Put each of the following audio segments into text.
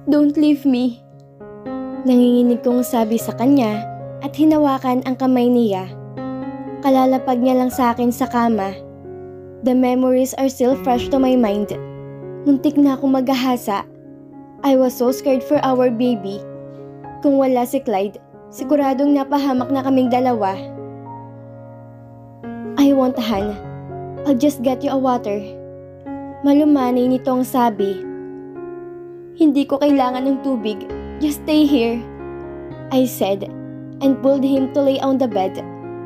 Don't leave me. Nanginginig kong sabi sa kanya at hinawakan ang kamay niya. Kalalapag niya lang sa akin sa kama. The memories are still fresh to my mind. Muntik na akong maghahasa. I was so scared for our baby. Kung wala si Clyde, siguradong napahamak na kaming dalawa. I want a hand. I'll just get you a water. Malumanay nitong sabi. Hindi ko kailangan ng tubig. Just stay here. I said and pulled him to lay on the bed.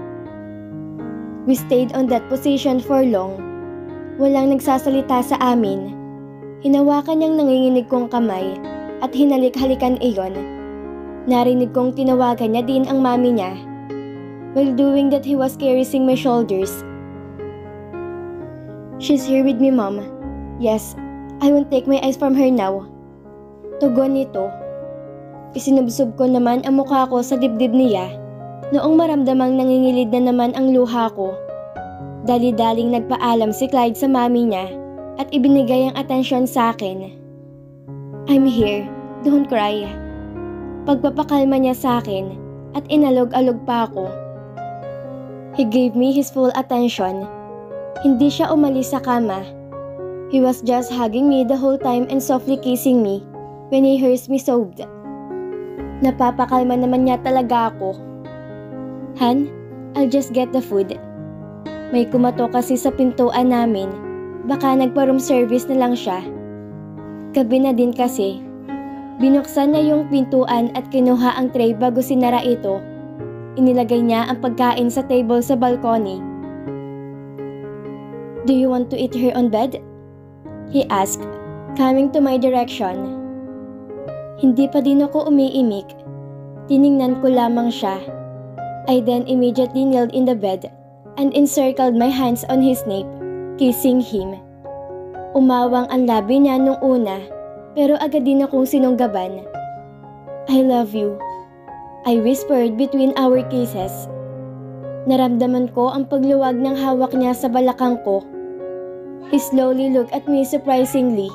We stayed on that position for long. Walang nagsasalita sa amin. Hinawakan niyang nanginginig kong kamay at hinalik-halikan iyon. Narinig kong tinawagan niya din ang mami niya. While doing that, he was caressing my shoulders. She's here with me, Mom. Yes, I won't take my eyes from her now. Tugon nito. Isinubsob ko naman ang mukha ko sa dibdib niya. Noong maramdamang nangingilid na naman ang luha ko. Dali-daling nagpaalam si Clyde sa mami niya at ibinigay ang atensyon sa akin. I'm here. Don't cry. Pagpapakalma niya sa akin at inalog-alog pa ako. He gave me his full attention. Hindi siya umalis sa kama. He was just hugging me the whole time and softly kissing me when he hears me sobbed. Napapakalma naman niya talaga ako. Han, I'll just get the food. May kumato kasi sa pintuan namin. Baka nagpa-room service na lang siya. Gabi na din kasi. Binuksan niya yung pintuan at kinuha ang tray bago sinara ito. Inilagay niya ang pagkain sa table sa balcony. Do you want to eat here on bed? He asked, coming to my direction. Hindi pa din ako umiimik. Tiningnan ko lamang siya. I then immediately knelt in the bed and encircled my hands on his nape, kissing him. Umawang ang labi niya nung una, pero agad din akong sinunggaban. I love you, I whispered between our kisses. Naramdaman ko ang pagluwag ng hawak niya sa balakang ko. He slowly looked at me surprisingly.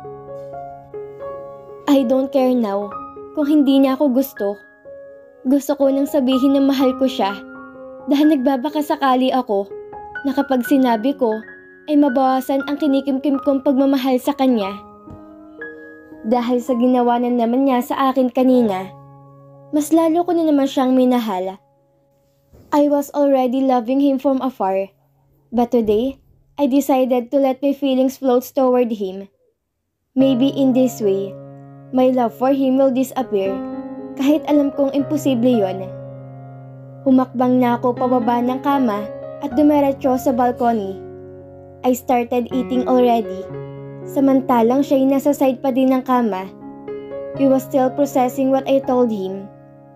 I don't care now kung hindi niya ako gusto. Gusto ko nang sabihin na mahal ko siya dahil nagbabaka sakali ako na kapag sinabi ko ay mabawasan ang kinikimkim kong pagmamahal sa kanya. Dahil sa ginawa na naman niya sa akin kanina, mas lalo ko na naman siyang minahal. I was already loving him from afar, but today, I decided to let my feelings float toward him. Maybe in this way, my love for him will disappear, kahit alam kong imposible yon. Humakbang na ako pababa ng kama at dumiretso sa balcony. I started eating already. Samantalang siya'y nasa side pa din ng kama. He was still processing what I told him.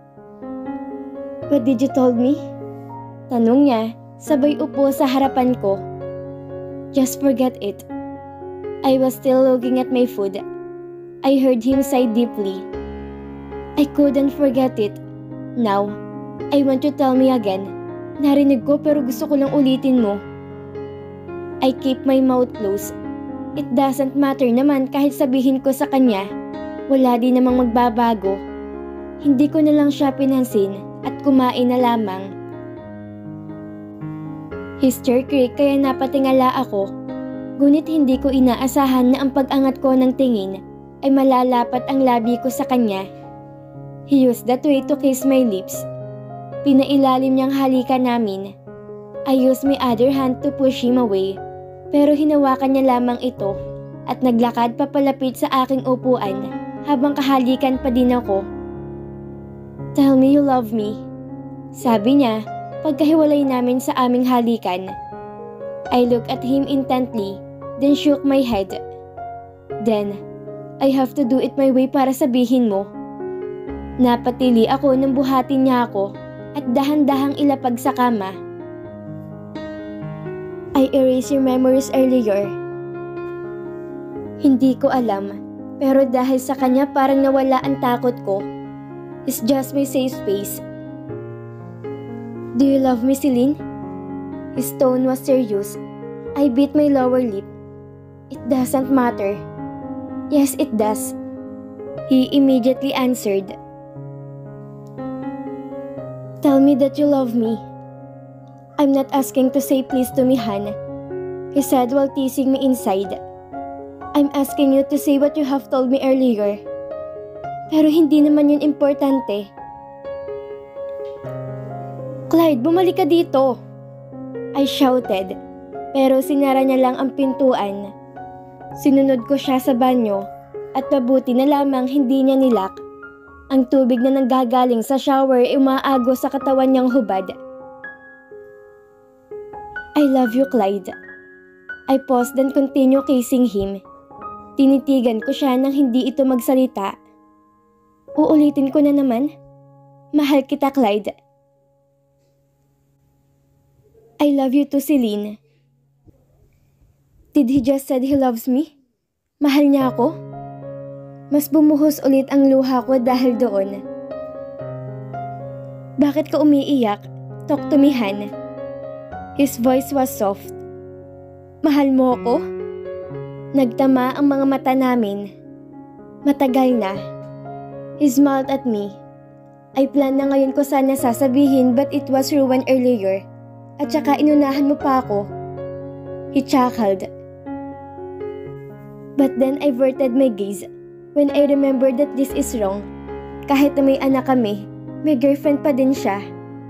What did you told me? Tanong niya, sabay upo sa harapan ko. Just forget it. I was still looking at my food. I heard him sigh deeply. I couldn't forget it. Now, I want you to tell me again. Narinig ko pero gusto ko lang ulitin mo. I keep my mouth closed. It doesn't matter naman kahit sabihin ko sa kanya. Wala din namang magbabago. Hindi ko na lang siya pinansin at kumain na lamang. Hister creak kaya napatingala ako. Ngunit hindi ko inaasahan na ang pag-angat ko ng tingin ay malalapat ang labi ko sa kanya. He used that way to kiss my lips. Pinailalim niyang halikan namin. I used my other hand to push him away. Pero hinawakan niya lamang ito at naglakad papalapit sa aking upuan habang kahalikan pa din ako. Tell me you love me, sabi niya pagkahiwalay namin sa aming halikan. I looked at him intently, then shook my head. Then, I have to do it my way para sabihin mo. Napatili ako nang buhatin niya ako at dahan-dahang ilapag sa kama. I erased your memories earlier. Hindi ko alam, pero dahil sa kanya parang nawala ang takot ko. It's just my safe space. Do you love me, Celine? His tone was serious. I bit my lower lip. It doesn't matter. Yes, it does. He immediately answered, "Tell me that you love me." "I'm not asking to say please to me, Han," he said while teasing me inside. "I'm asking you to say what you have told me earlier. Pero hindi naman yun importante." "Clyde, bumalik ka dito!" I shouted, pero sinara niya lang ang pintuan. Sinunod ko siya sa banyo at mabuti na lamang hindi niya nilak. Ang tubig na nanggagaling sa shower ay umaagos sa katawan niyang hubad. "I love you, Clyde." I paused and continue kissing him. Tinitigan ko siya nang hindi ito magsalita. Uulitin ko na naman. "Mahal kita, Clyde." "I love you too, Celine." Did he just said he loves me? Mahal niya ako? Mas bumuhos ulit ang luha ko dahil doon. "Bakit ka umiiyak? Talk to me, Han." His voice was soft. "Mahal mo ako?" Nagtama ang mga mata namin. Matagal na. He smiled at me. I plan na ngayon ko sana sasabihin but it was ruined earlier. At saka inunahan mo pa ako. He chuckled. But then I averted my gaze when I remembered that this is wrong. Kahit na may anak kami, may girlfriend pa din siya.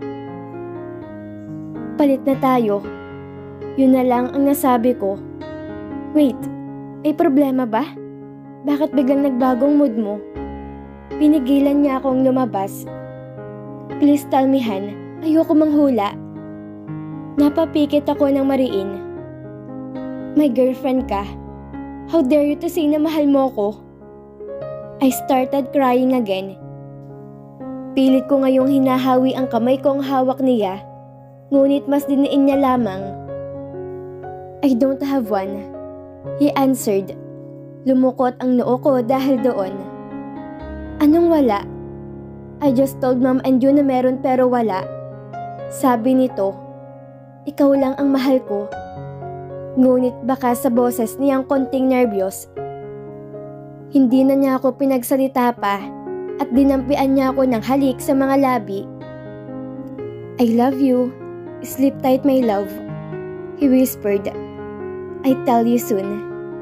Palit na tayo. Yun na lang ang nasabi ko. Wait, may problema ba? Bakit biglang nagbagong mood mo? Pinigilan niya akong lumabas. Please tell me, Han. Ayoko manghula. Napapikit ako ng mariin. My girlfriend ka. How dare you to say na mahal mo ko? I started crying again. Pilit ko ngayong hinahawi ang kamay kong hawak niya, ngunit mas diniin niya lamang. I don't have one, he answered. Lumukot ang noo ko dahil doon. Anong wala? I just told Mom and you na meron pero wala. Sabi nito, ikaw lang ang mahal ko. Ngunit baka sa boses niyang konting nervyos. Hindi na niya ako pinagsalita pa at dinampian niya ako ng halik sa mga labi. I love you. Sleep tight, my love, he whispered. I tell you soon.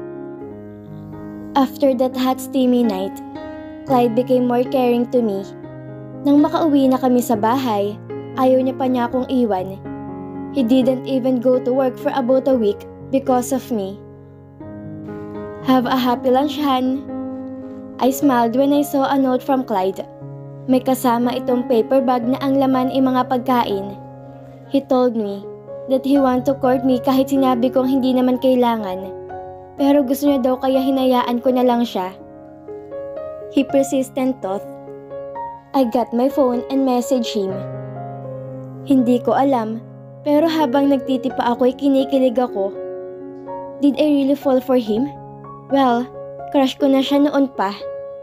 After that hot steamy night, Clyde became more caring to me. Nang makauwi na kami sa bahay, ayaw niya pa niya akong iwan. He didn't even go to work for about a week because of me. Have a happy lunch, Han. I smiled when I saw a note from Clyde. May kasama itong paper bag na ang laman ay mga pagkain. He told me that he want to court me kahit sinabi kong hindi naman kailangan. Pero gusto niya daw kaya hinayaan ko na lang siya. He persistent thought. I got my phone and messaged him. Hindi ko alam, pero habang nagtitipa ako ay kinikilig ako. Did I really fall for him? Well, crush ko na siya noon pa.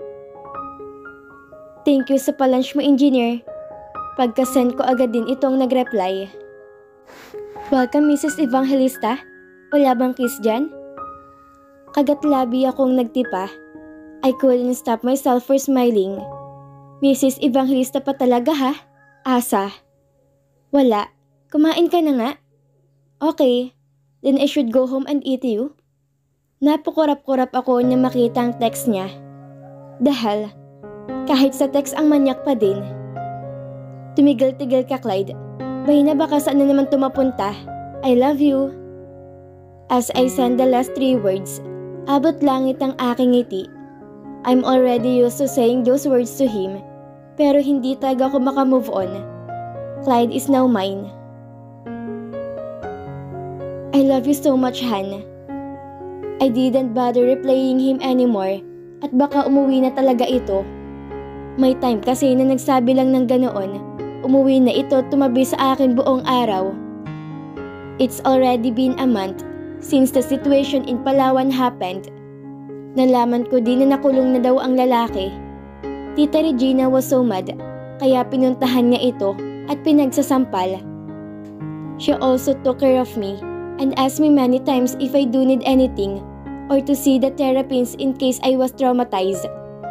Thank you sa palunch mo, engineer. Pagka-send ko agad din itong nag-reply. Welcome, Mrs. Evangelista. Wala bang kiss dyan? Kagat-labi akong nagtipa. I couldn't stop myself for smiling. Mrs. Evangelista pa talaga ha? Asa. Wala. Kumain ka na nga. Okay. Then I should go home and eat you. Napakurap-kurap ako na makita ang text niya. Dahil, kahit sa text ang manyak pa din. Tumigil-tigil ka, Clyde. Bahina baka saan na naman tumapunta. I love you. As I send the last 3 words, abot langit ang aking ngiti. I'm already used to saying those words to him, pero hindi talaga ako makamove on. Clyde is now mine. I love you so much, Han. I didn't bother replaying him anymore at baka umuwi na talaga ito. May time kasi na nagsabi lang ng ganoon, umuwi na ito tumabi sa akin buong araw. It's already been a month since the situation in Palawan happened. Nalaman ko din na nakulong na daw ang lalaki. Tita Regina was so mad, kaya pinuntahan niya ito at pinagsasampal. She also took care of me and asked me many times if I do need anything or to see the therapist in case I was traumatized.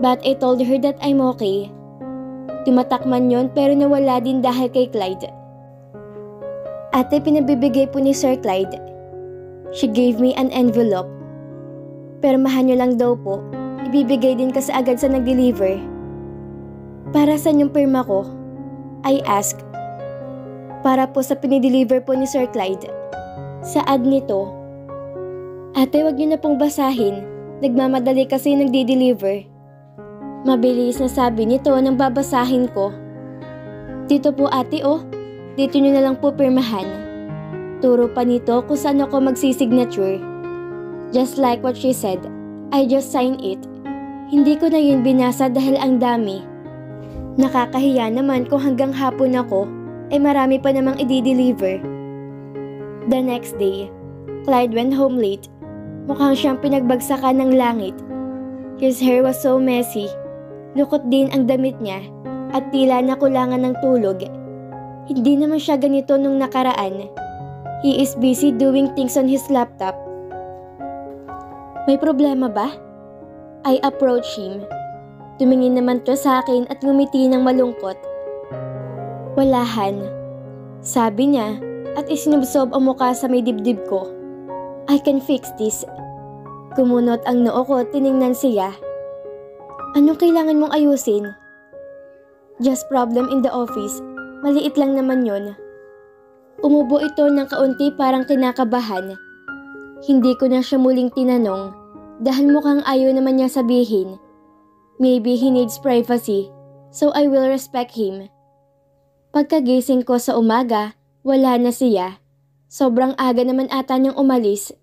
But I told her that I'm okay. Tumatak man yon pero nawala din dahil kay Clyde. Ate, pinabibigay po ni Sir Clyde. She gave me an envelope. Permahan nyo lang daw po. Ibibigay din kasi agad sa nag-deliver. Para saan yung pirma ko? I asked. Para po sa pinideliver po ni Sir Clyde. Sa ad nito. Ate, wag nyo na pong basahin. Nagmamadali kasi nagdi-deliver. Mabilis na sabi nito nang babasahin ko. Dito po ate oh. Dito nyo na lang po pirmahan. Turo pa nito kung saan ako magsisignature. Just like what she said, I just signed it. Hindi ko na yun binasa dahil ang dami. Nakakahiya naman kung hanggang hapon ako ay marami pa namang i-deliver. The next day, Clyde went home late. Mukhang siyang pinagbagsakan ng langit. His hair was so messy. Lukot din ang damit niya at tila nakulangan ng tulog. Hindi naman siya ganito nung nakaraan. He is busy doing things on his laptop. May problema ba? I approached him. Tumingin naman to sa akin at ngumiti ng malungkot. Walahan. Sabi niya at isinubsob ang mukha sa may dibdib ko. I can fix this. Kumunot ang noo ko, tiningnan siya. Anong kailangan mong ayusin? Just problem in the office. Maliit lang naman yon. Umubo ito ng kaunti parang kinakabahan. Hindi ko na siya muling tinanong dahil mukhang ayaw naman niya sabihin. Maybe he needs privacy, so I will respect him. Pagkagising ko sa umaga, wala na siya. Sobrang aga naman ata niyang umalis.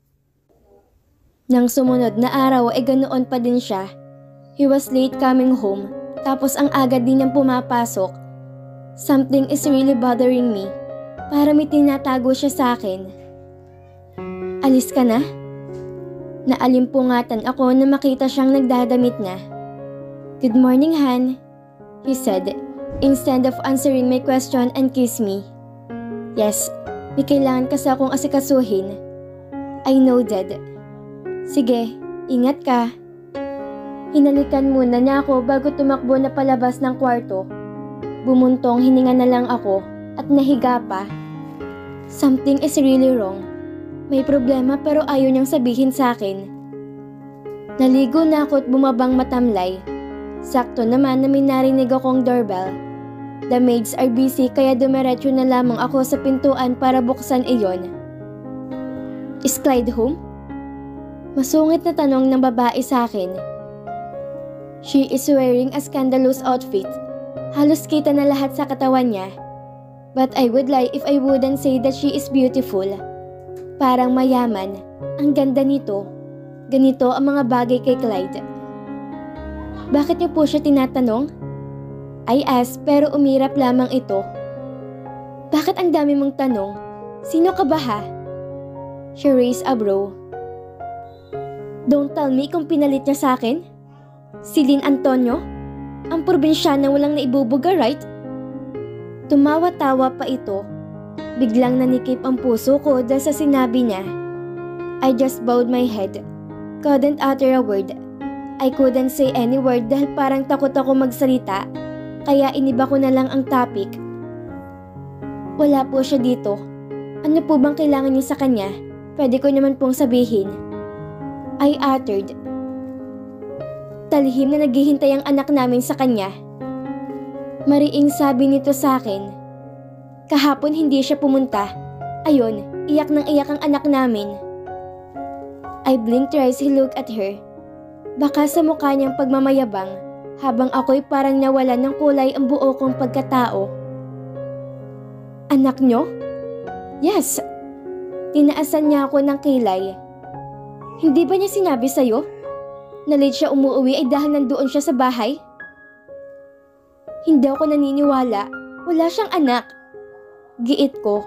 Nang sumunod na araw ay ganoon pa din siya. He was late coming home, tapos ang aga din niyang pumapasok. Something is really bothering me. Para may tinatago siya sa akin. Alis ka na? Naalimpungatan ako na makita siyang nagdadamit na. Good morning, Han, he said, instead of answering my question and kiss me. Yes, may kailangan kasi akong asikasuhin. I nodded. Sige, ingat ka. Hinalikan muna niya ako bago tumakbo na palabas ng kwarto. Bumuntong hininga na lang ako at nahiga pa. Something is really wrong. May problema pero ayaw niyang sabihin sa akin. Naligo na ako at bumabang matamlay. Sakto naman na may narinig akong doorbell. The maids are busy kaya dumiretso na lamang ako sa pintuan para buksan iyon. Is Clyde home? Masungit na tanong ng babae sa akin. She is wearing a scandalous outfit. Halos kita na lahat sa katawan niya. But I would lie if I wouldn't say that she is beautiful. Parang mayaman. Ang ganda nito. Ganito ang mga bagay kay Clyde. Bakit niyo po siya tinatanong? I asked pero umirap lamang ito. Bakit ang dami mong tanong? Sino ka ba ha? She raised a brow. Don't tell me kung pinalit niya sa akin. Si Lynn Antonio? Ang probinsyana walang naibubuga, right? Tumawa-tawa pa ito. Biglang nanikip ang puso ko dahil sa sinabi niya. I just bowed my head. Couldn't utter a word. I couldn't say any word dahil parang takot ako magsalita. Kaya iniba ko na lang ang topic. Wala po siya dito. Ano po bang kailangan niyo sa kanya? Pwede ko naman pong sabihin. I uttered. Talihim na naghihintay ang anak namin sa kanya. Mariing sabi nito sa akin. Kahapon hindi siya pumunta. Ayun, iyak ng iyak ang anak namin. I blinked twice he looked at her. Baka sa mukha niyang pagmamayabang habang ako'y parang nawalan ng kulay ang buo kong pagkatao. Anak niyo? Yes. Tinaasan niya ako ng kilay. Hindi ba niya sinabi sa'yo? Na late siya umuwi ay dahil nandoon siya sa bahay? Hindi ako naniniwala. Wala siyang anak. Giit ko.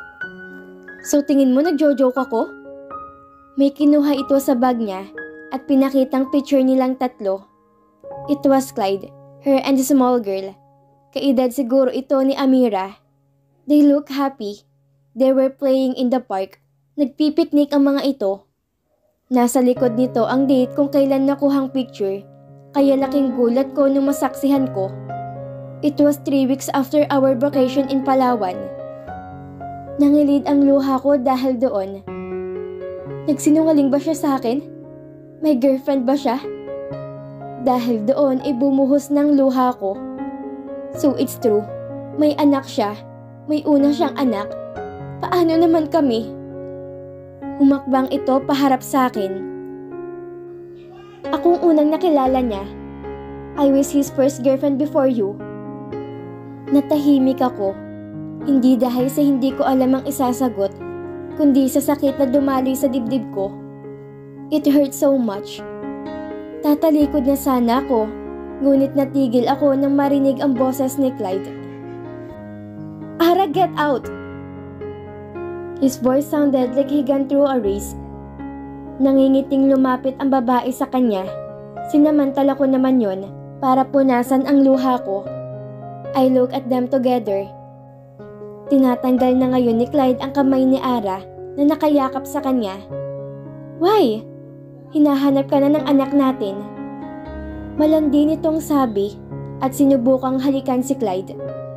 So tingin mo nagjo-joke ako? May kinuha ito sa bag niya at pinakitang picture nilang tatlo. It was Clyde, her and the small girl. Kaedad siguro ito ni Amira. They look happy. They were playing in the park. Nagpipiknik ang mga ito. Nasa likod nito ang date kung kailan nakuhang picture Kaya laking gulat ko nung masaksihan ko. It was 3 weeks after our vacation in Palawan. Nangilid ang luha ko dahil doon. Nagsinungaling ba siya sa akin? May girlfriend ba siya? Dahil doon ay bumuhos ng luha ko. So it's true, may anak siya. May una siyang anak. Paano naman kami? Humakbang ito paharap sa akin. Akong unang nakilala niya. I was his first girlfriend before you. Natahimik ako. Hindi dahil sa hindi ko alam ang isasagot, kundi sa sakit na dumaloy sa dibdib ko. It hurt so much. Tatalikod na sana ako, ngunit natigil ako nang marinig ang boses ni Clyde. Ara, get out! His voice sounded like he gone through a race. Nangingiting lumapit ang babae sa kanya. Sinamantala ko naman yon para punasan ang luha ko. I look at them together. Tinatanggal na ngayon ni Clyde ang kamay ni Ara na nakayakap sa kanya. Why? Hinahanap ka na ng anak natin. Malandi nitong sabi at sinubukang halikan si Clyde.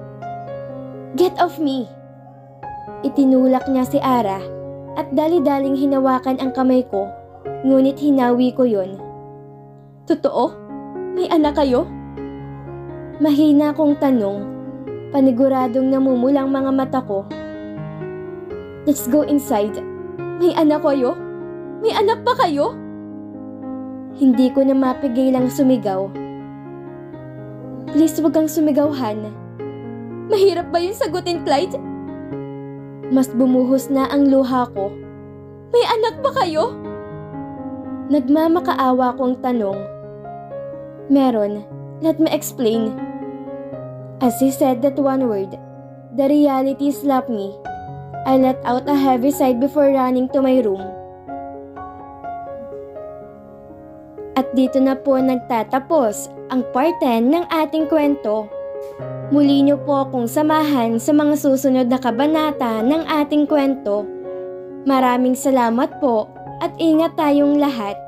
Get off me! Itinulak niya si Ara at dali-daling hinawakan ang kamay ko, ngunit hinawi ko yon. Totoo? May anak kayo? Mahina kong tanong, paniguradong namumulang mga mata ko. Let's go inside. May anak kayo? May anak pa kayo? Hindi ko na mapigilang sumigaw. Please, wag kang sumigaw, Han. Mahirap ba yung sagutin, Clyde? Mas bumuhos na ang luha ko. May anak ba kayo? Nagmamakaawa kong tanong. Meron. Let me explain. As he said that one word, the reality slapped me. I let out a heavy sigh before running to my room. At dito na po nagtatapos ang part 10 ng ating kwento. Muli niyo po akong samahan sa mga susunod na kabanata ng ating kwento. Maraming salamat po at ingat tayong lahat.